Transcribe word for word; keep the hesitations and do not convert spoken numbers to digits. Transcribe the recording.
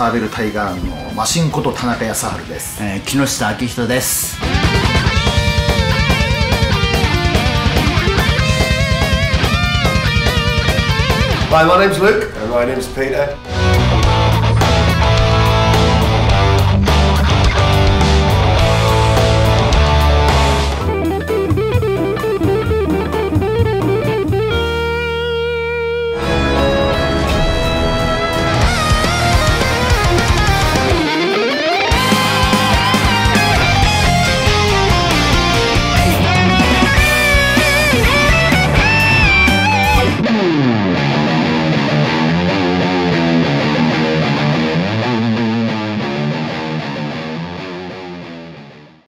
サーベルタイガーのマシンこと田中康晴です、 えー、木下明人です。 Hi, my name's Luke and my name's Peter.